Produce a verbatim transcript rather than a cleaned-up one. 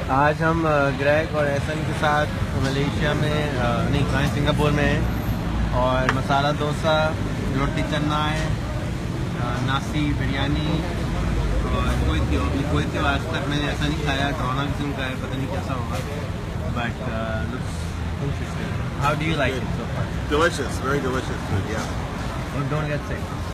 आज हम ग्रेग और एहसन के साथ मलेशिया में नहीं कहाँ सिंगापुर में हैं और मसाला डोसा, रोटी चन्ना है, नासी बिरयानी और कोई त्यों कोई त्यों आज तक मैंने ऐसा नहीं खाया। ड्रोना किस्म का है, पता नहीं कैसा होगा, but looks interesting. How do you like it so far? Delicious, very delicious food, yeah. Don't get sick.